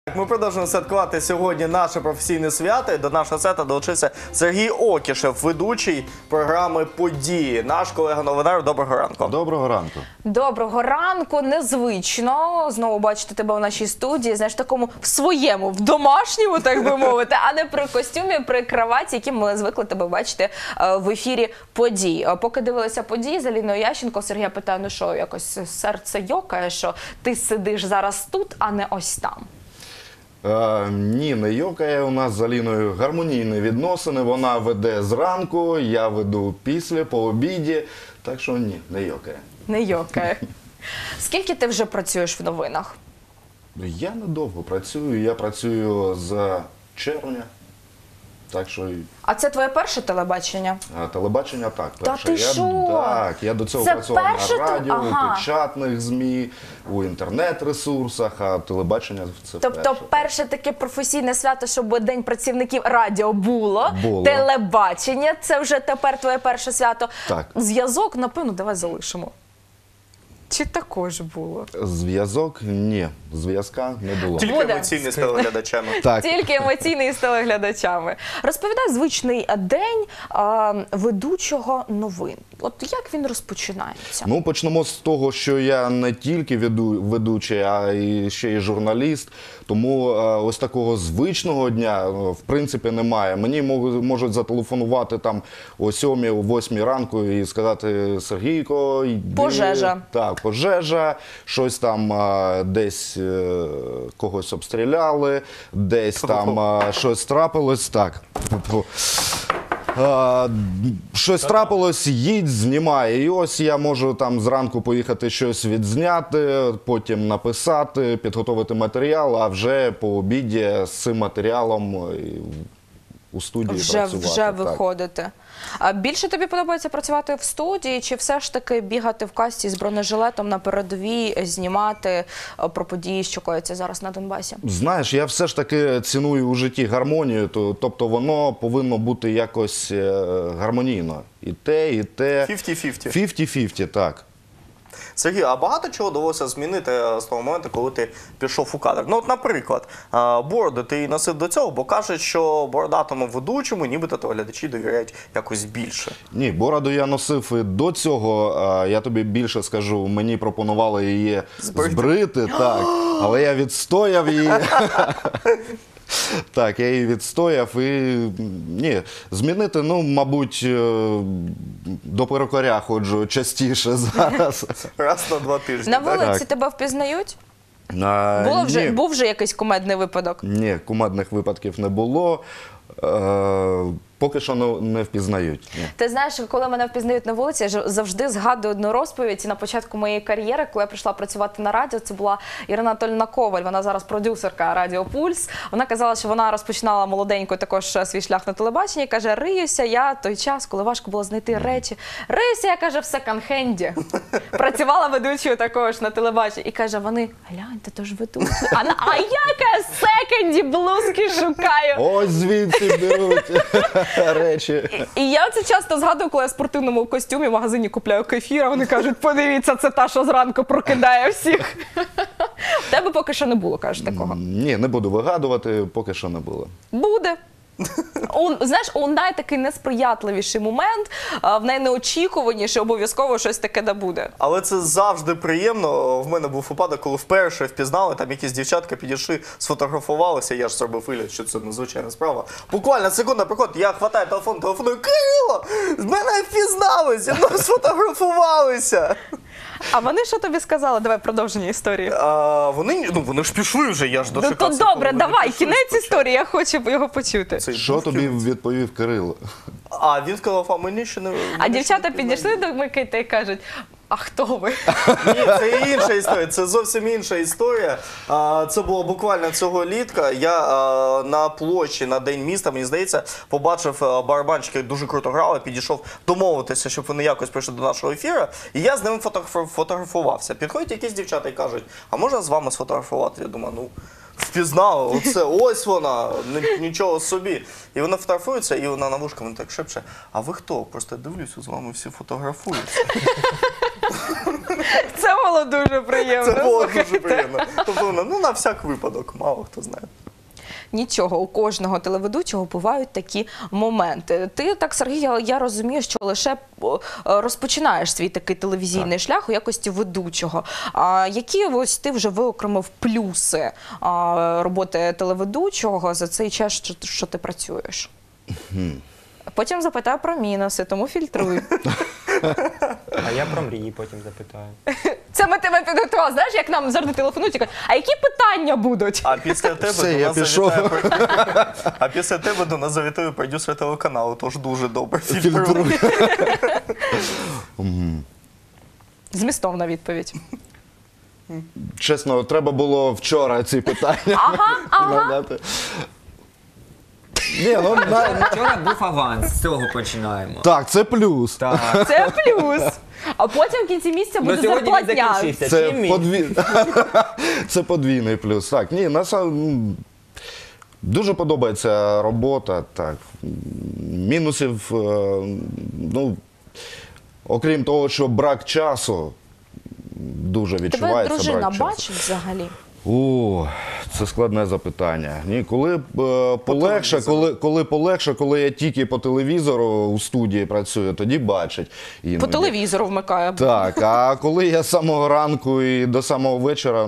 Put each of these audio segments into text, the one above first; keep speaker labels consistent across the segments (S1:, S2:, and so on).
S1: Ми продовжуємо святкувати сьогодні наше професійне свято. І до нашого свята долучився Сергій Окішев, ведучий програми «Події». Наш колега-новинар. Доброго ранку.
S2: Доброго ранку.
S3: Доброго ранку. Незвично знову бачити тебе в нашій студії, знаєш, такому в своєму, в домашньому, так би мовити, а не при костюмі, при краваті, яким ми звикли тебе бачити в ефірі «Подій». Поки дивилися «Події» з Аліною Ященко, Сергія питає, ну що, якось серце йокає, що ти сидиш зараз тут, а не ось там.
S2: Ні, не йокає. У нас з Аліною гармонійні відносини. Вона веде зранку, я веду після, по обіді. Так що ні, не йокає.
S3: Не йокає. Скільки ти вже працюєш в новинах?
S2: Я недовго працюю. Я працюю з червня. Так що...
S3: А це твоє перше телебачення?
S2: Телебачення так, перше.
S3: Та ти що?
S2: Так, я до цього
S3: Це
S2: працював
S3: перше
S2: на радіо,
S3: Ага.
S2: у печатних ЗМІ, у інтернет-ресурсах, а телебачення це
S3: Тобто
S2: перше.
S3: перше таке професійне свято, щоб День працівників радіо було,
S2: Було.
S3: телебачення, це вже тепер твоє перше свято.
S2: Так.
S3: Зв'язок, напевно, давай залишимо. Чи також було?
S2: Зв'язок? Ні, зв'язка не було.
S1: Тільки
S3: Буде.
S1: емоційний з телеглядачами.
S2: Так.
S3: Тільки емоційний з телеглядачами. Розповідай звичний день ведучого новин. От як він розпочинається?
S2: Ну, почнемо з того, що я не тільки ведучий, а і ще й журналіст. Тому ось такого звичного дня, в принципі, немає. Мені можуть зателефонувати там о 7-й, о 8-й ранку і сказати: Сергійко, йди.
S3: Пожежа.
S2: Так, пожежа, щось там десь когось обстріляли, десь там щось трапилось. Так. Щось трапилось, їдь, знімай. І ось я можу там зранку поїхати щось відзняти, потім написати, підготовити матеріал, а вже по обіді з цим матеріалом у студії працювати.
S3: Вже виходите. А більше тобі подобається працювати в студії, чи все ж таки бігати в касті з бронежилетом на передовій, знімати про події, що кояться зараз на Донбасі?
S2: Знаєш, я все ж таки ціную у житті гармонію, тобто воно повинно бути якось гармонійно. І те, і те.
S1: 50-50.
S2: 50-50, так.
S1: Сергій, а багато чого довелося змінити з того моменту, коли ти пішов у кадр? Ну, от, наприклад, бороду ти носив до цього, бо кажуть, що бородатому ведучому нібито телеглядачі довіряють якось більше.
S2: Ні, бороду я носив і до цього. Я тобі більше скажу, мені пропонували її збрити, так, але я відстояв її. Так, я її відстояв і, ні, змінити, ну, мабуть, до перукаря ходжу частіше зараз.
S1: Раз на 2 тижні.
S3: На
S1: так?
S3: вулиці тебе впізнають?
S2: Ні.
S3: Був вже якийсь кумедний випадок?
S2: Ні, кумедних випадків не було. Поки що не впізнають. Ні.
S3: Ти знаєш, коли мене впізнають на вулиці, я завжди згадую одну розповідь. На початку моєї кар'єри, коли я прийшла працювати на радіо, це була Ірина Анатольевна Коваль, вона зараз продюсерка Радіо Пульс. Вона казала, що вона розпочинала молоденько також свій шлях на телебаченні. Каже, риюся я той час, коли важко було знайти речі. Риюся я, каже, в секонд-хенді. Працювала ведучою також на телебаченні. І каже, вони, гляньте, то ж ведуть. А я, каже, в секонді блузки шукаю.
S2: Ось звідси беруть речі.
S3: І я це часто згадую, коли я в спортивному костюмі в магазині купляю кефір, а вони кажуть, подивіться, це та, що зранку прокидає всіх. В тебе поки що не було, кажеш, такого?
S2: Ні, не буду вигадувати, поки що не було.
S3: Буде. Знаєш, у найтакий несприятливіший момент, в найнеочікуваніший обов'язково щось таке да буде.
S1: Але це завжди приємно. В мене був випадок, коли вперше впізнали, там якісь дівчатка підійшли, сфотографувалися, я ж зробив вигляд, що це надзвичайна справа. Буквально секунда приходить, я хватаю телефон, телефоную, Кирило, з мене впізнали, зі мною сфотографувалися.
S3: А вони що тобі сказали? Давай продовження історії.
S1: Вони ж пішли вже, я ж
S3: Ну
S1: дочекався.
S3: то добре,
S1: коли вони
S3: давай,
S1: пішли
S3: кінець
S1: спочатку.
S3: історії, я хочу його почути.
S1: Цей
S2: Що
S1: був
S2: тобі
S1: кінець.
S2: відповів Кирило?
S1: А він сказав, а мені ще не...
S3: А дівчата підійшли до Микити і кажуть, а хто ви?
S1: Ні, це інша історія, це зовсім інша історія. Це було буквально цього літка. Я на площі на День міста, мені здається, побачив барабанщики, дуже круто грали, підійшов домовитися, щоб вони якось прийшли до нашого ефіру. І я з ними фотографувався. Підходять якісь дівчата і кажуть, а можна з вами сфотографувати? Я думаю, ну... Впізнала, оце, ось вона, нічого собі. І вона фотографується, і вона на вушку, вона так шепче, а ви хто? Просто дивлюся, з вами всі фотографуються.
S3: Це було дуже приємно.
S1: Це було
S3: слухайте.
S1: дуже приємно. Тобто, ну, на всяк випадок, мало хто знає.
S3: Нічого, у кожного телеведучого бувають такі моменти. Ти так, Сергій, я розумію, що лише розпочинаєш свій такий телевізійний шлях у якості ведучого. А які ось ти вже виокремив плюси роботи телеведучого за цей час, що ти працюєш? Потім запитаю про мінуси, тому фільтруй.
S4: А я про мрії потім запитаю.
S3: Це ми тебе підготували. Знаєш, як нам завжди телефонують і кажуть, а які питання будуть?
S1: А після тебе
S2: Все,
S1: до
S2: я
S1: нас
S2: пішов.
S1: завітає а після тебе до нас завітає продюсер телеканалу, тож дуже добре фільтруй.
S2: Фільтруй.
S3: Змістовна відповідь.
S2: Чесно, треба було вчора ці питання надати. Ні, ну,
S4: Вчора був аванс, з цього починаємо.
S2: так, це плюс.
S4: Так.
S3: Це плюс. А потім в кінці місяця
S4: Ну,
S3: буде
S4: сьогодні він
S3: зарплатня.
S4: закінчився.
S2: Це,
S4: Чим мій?
S2: Це подвійний плюс. Так, ні, дуже подобається робота. Так. Мінусів, ну, окрім того, що брак часу, дуже
S3: Тебе
S2: відчувається
S3: дружина
S2: брак часу.
S3: бачить взагалі?
S2: О, це складне запитання. Ні, коли полегше, коли я тільки по телевізору у студії працюю, тоді бачить.
S3: По
S2: іноді.
S3: телевізору вмикає.
S2: Так, а коли я з самого ранку і до самого вечора,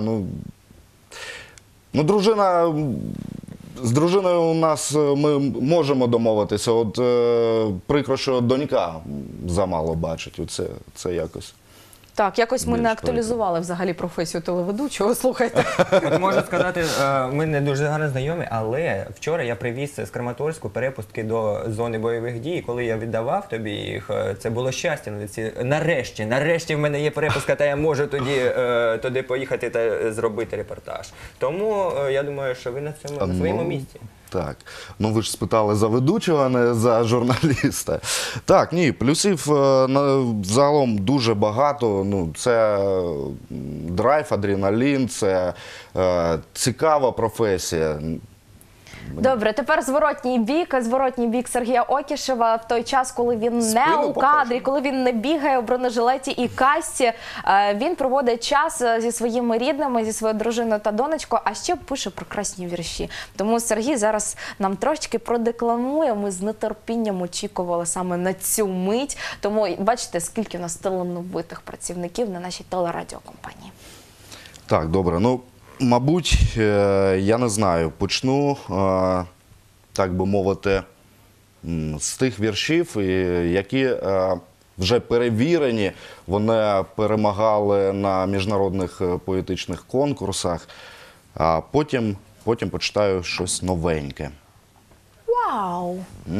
S2: дружина, з дружиною у нас ми можемо домовитися. От прикро, що донька замало бачить. Це якось.
S3: Так, якось ми
S2: Більш
S3: не актуалізували взагалі професію телеведучого, слухайте.
S4: От можу сказати, ми не дуже гарно знайомі, але вчора я привіз з Краматорську перепустки до зони бойових дій. І коли я віддавав тобі їх, це було щастя. Нарешті в мене є перепустка, та я можу туди поїхати та зробити репортаж. Тому я думаю, що ви на своєму місці.
S2: Так, ви ж спитали за ведучого, а не за журналіста. Так, ні, плюсів загалом дуже багато. Це драйв, адреналін, це цікава професія.
S3: Добре, тепер зворотній бік Сергія Окішева в той час, коли він не
S1: Спину
S3: у кадрі,
S1: покажемо.
S3: коли він не бігає у бронежилеті і касці, він проводить час зі своїми рідними, зі своєю дружиною та донечкою, а ще пише прекрасні вірші. Тому Сергій зараз нам трошечки продекламує, ми з нетерпінням очікували саме на цю мить. Тому бачите, скільки в нас талановитих працівників на нашій телерадіокомпанії.
S2: Так, добре. Мабуть, я не знаю, почну, так би мовити, з тих віршів, які вже перевірені, вони перемагали на міжнародних поетичних конкурсах, а потім почитаю щось новеньке.
S3: Вау!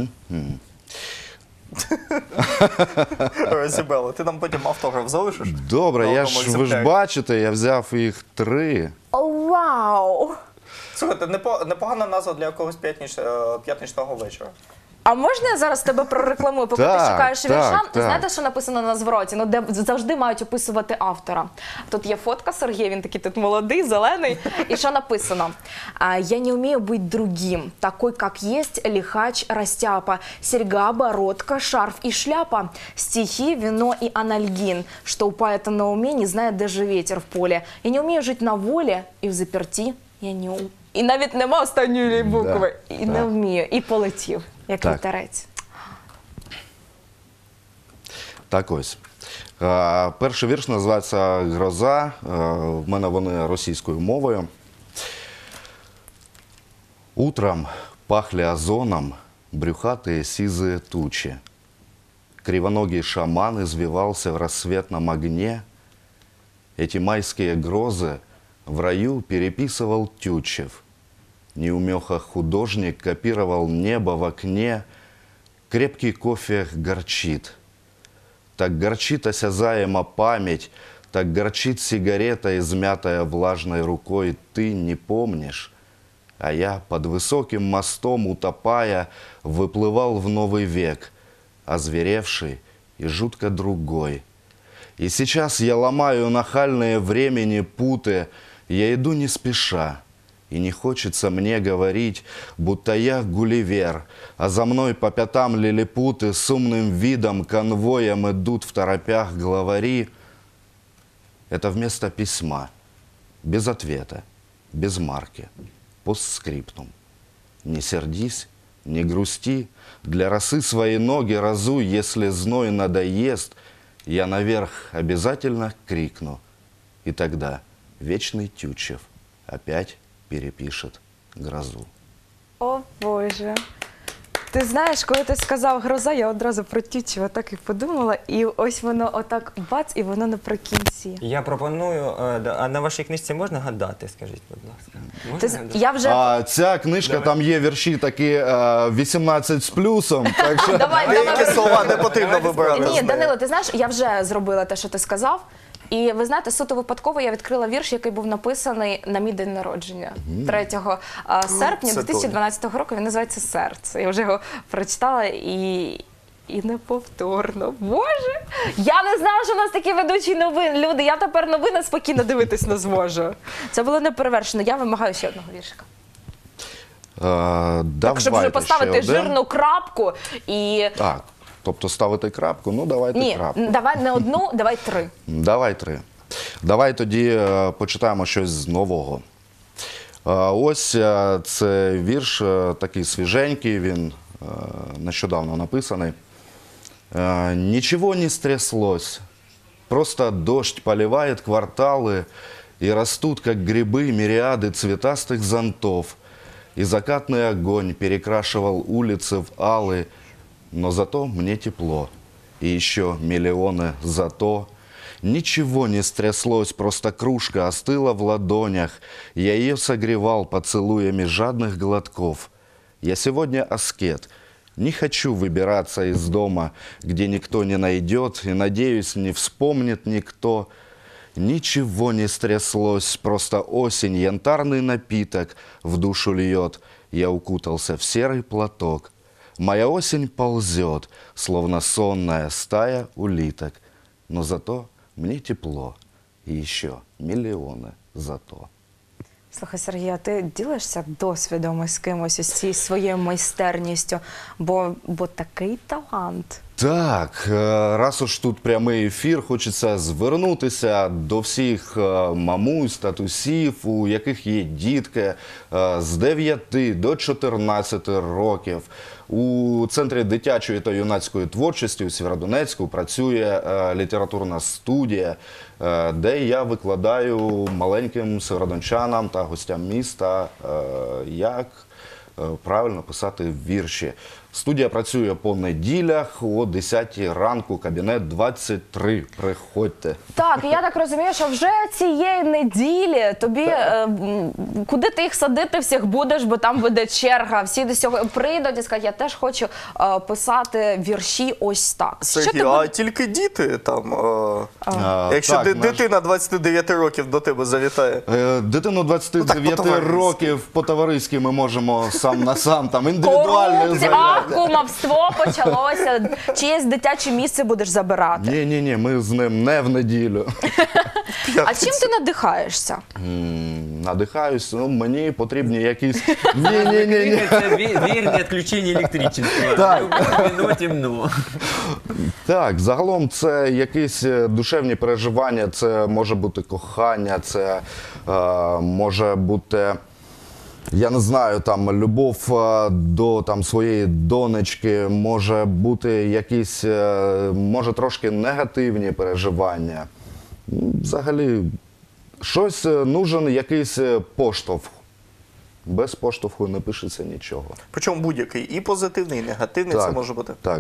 S1: Розібрали. Ти нам потім автограф залишиш?
S2: Добре,
S1: На
S2: ви
S1: одному
S2: ж
S1: екземплярі.
S2: бачите, я взяв їх 3.
S3: О, вау!
S1: Слухайте, непогана назва для якогось п'ятничного вечора.
S3: А можна я зараз тебе прорекламую, поки ти
S2: Так,
S3: шукаєш
S2: так,
S3: вірша?
S2: так.
S3: Знаєте, що написано на звороті? Де завжди мають описувати автора. Тут є фотка Сергія, він такий тут молодий, зелений. І що написано? «Я не умею быть другим, такой, как есть, лихач, растяпа, серьга, бородка, шарф и шляпа, стихи, вино и анальгин, что у поэта на уме, не знает даже ветер в поле. Я не умею жить на воле, и в заперти я не умею». І навіть нема останньої букви. І не вмію. І полетів, як
S2: Так.
S3: вітерець.
S2: Так ось. Перший вірш називається «Гроза». В мене вони російською мовою. Утром пахли озоном брюхатые сизые тучи. Кривоногий шаман извивался в рассветном огне. Эти майские грозы в раю переписывал Тютчев. Неумеха художник копировал небо в окне. Крепкий кофе горчит. Так горчит осязаема память, так горчит сигарета, измятая влажной рукой. Ты не помнишь, а я под высоким мостом, утопая, выплывал в новый век, озверевший и жутко другой. И сейчас я ломаю нахальные времени путы, я иду не спеша, и не хочется мне говорить, будто я Гулливер, а за мной по пятам лилипуты с умным видом конвоем идут в торопях главари. Это вместо письма, без ответа, без марки, постскриптум. Не сердись, не грусти, для росы свои ноги разуй, если зной надоест, я наверх обязательно крикну. И тогда вечный Тютчев опять перепишет грозу.
S3: О, Боже. Ти знаєш, коли ти сказав «гроза», я одразу про Тютчева так і подумала, і ось воно отак бац, і воно наприкінці.
S4: Я пропоную, а на вашій книжці можна гадати, скажіть, будь ласка? Можна гадати?
S3: Я вже...
S2: А ця книжка, там є вірші такі 18 з плюсом, так що...
S1: Деякі слова не потрібно вибирати. з
S3: Ні,
S1: неї.
S3: Данило, ти знаєш, я вже зробила те, що ти сказав. І ви знаєте, суто випадково я відкрила вірш, який був написаний на мій день народження 3 серпня
S1: Це
S3: 2012 року. Він називається «Серце». Я вже його прочитала і неповторно. Боже! Я не знала, що в нас такі ведучі новин. Люди, я тепер новини спокійно дивитись не зможу. Це було неперевершено. Я вимагаю ще одного віршика. Так, щоб вже поставити жирну крапку і...
S2: Так, тобто ставити крапку? Ну, давайте
S3: Ні,
S2: крапку.
S3: давай не одну, давай 3.
S2: Давай 3. Давай тоді почитаємо щось з нового. Ось це вірш такий свіженький, він нещодавно написаний. «Ничего не стряслось, просто дождь поливает кварталы, и растут, как грибы, мириады цветастых зонтов, и закатный огонь перекрашивал улицы в алы, но зато мне тепло, и еще миллионы зато. Ничего не стряслось, просто кружка остыла в ладонях, я ее согревал поцелуями жадных глотков. Я сегодня аскет, не хочу выбираться из дома, где никто не найдет, и, надеюсь, не вспомнит никто. Ничего не стряслось, просто осень, янтарный напиток в душу льет. Я укутался в серый платок. Моя осень ползет, словно сонная стая улиток. Но зато мне тепло, и еще миллионы зато».
S3: Слухай, Сергій, а ти ділишся досвідом із кимось, із цією своєю майстерністю? Бо такий талант.
S2: Так, раз уж тут прямий ефір, хочеться звернутися до всіх мамусь, татусів, у яких є дітки з 9 до 14 років. У Центрі дитячої та юнацької творчості у Сєвєродонецьку працює літературна студія, де я викладаю маленьким сєвєродончанам та гостям міста, як правильно писати вірші. Студія працює по неділях о 10 ранку, кабінет 23. Приходьте.
S3: Так, і я так розумію, що вже цієї неділі тобі, куди ти їх садити всіх будеш, бо там буде черга. Всі до цього прийдуть і скажуть, я теж хочу писати вірші ось так.
S1: Сергій, а тільки діти там, якщо
S2: Так,
S1: дитина 29 років до тебе завітає?
S2: Дитину 29
S1: по-товариськи.
S2: років по-товариськи ми можемо сам на сам, там індивідуальне
S3: Корупція,
S2: заняття.
S3: кумовство почалося. Чиєсь дитяче місце будеш забирати.
S2: Ні, ми з ним не в неділю.
S3: А чим ти надихаєшся?
S2: Надихаюсь, ну, мені потрібні якісь... Ні.
S4: Це вірне відключення електричества. Темно, темно.
S2: Так, загалом це якісь душевні переживання, це може бути кохання, це може бути, я не знаю, там любов до там своєї донечки, може бути якісь, може трошки негативні переживання. Взагалі, щось нужен якийсь поштовх. Без поштовху не пишеться нічого.
S1: Причому будь-який, і позитивний, і негативний, це може бути.
S2: Так.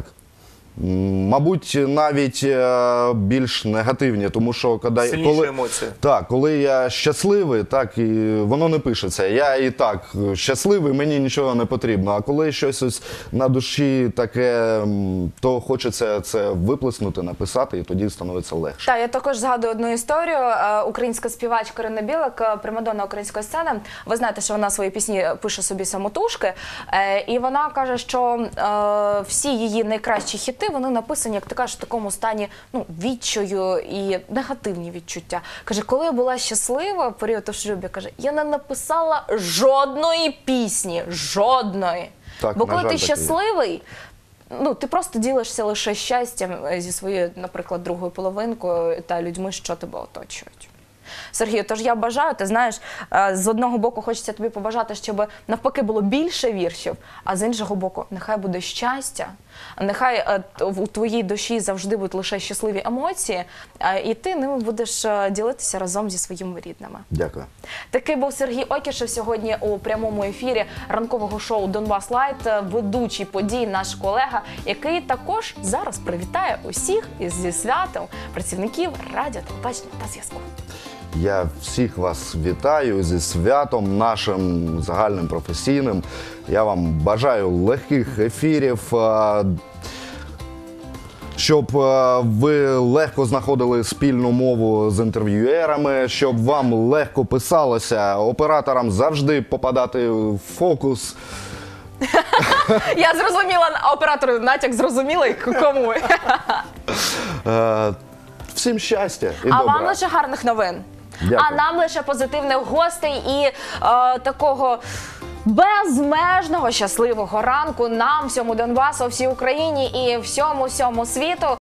S2: Мабуть, навіть більш негативні, тому що
S1: Сильніші емоції.
S2: Так, коли я щасливий, так і воно не пишеться. Я і так щасливий, мені нічого не потрібно. А коли щось ось на душі таке, то хочеться це виплеснути, написати, і тоді становиться легше.
S3: Так, я також згадую одну історію. Українська співачка Ірина Білик, примадонна української сцени. Ви знаєте, що вона свої пісні пише собі самотужки. І вона каже, що всі її найкращі хіти, вони написані, як ти кажеш, в такому стані відчаю і негативні відчуття. Каже, коли я була щаслива в період у шлюбі, каже, я не написала жодної пісні, жодної.
S2: Так,
S3: Бо
S2: на
S3: коли
S2: жаль,
S3: ти
S2: так і є.
S3: щасливий, ну, ти просто ділишся лише щастям зі своєю, наприклад, другою половинкою та людьми, що тебе оточують. Сергію, тож я бажаю, ти знаєш, з одного боку хочеться тобі побажати, щоб навпаки було більше віршів, а з іншого боку, нехай буде щастя, нехай у твоїй душі завжди будуть лише щасливі емоції, і ти ними будеш ділитися разом зі своїми рідними.
S2: Дякую.
S3: Такий був Сергій Окішев сьогодні у прямому ефірі ранкового шоу «Донбас Лайт», ведучий подій, наш колега, який також зараз привітає усіх зі святом працівників радіо, телебачення та зв'язку.
S2: Я всіх вас вітаю зі святом нашим загальним професійним. Я вам бажаю легких ефірів, щоб ви легко знаходили спільну мову з інтерв'юерами, щоб вам легко писалося, операторам завжди попадати в фокус.
S3: Я зрозуміла, оператори натяк зрозуміла, і кому.
S2: Всім щастя і
S3: А
S2: добра.
S3: вам лише гарних новин.
S2: Дякую.
S3: А нам лише позитивних гостей і такого безмежного щасливого ранку нам, всьому Донбасу, всій Україні і всьому світу.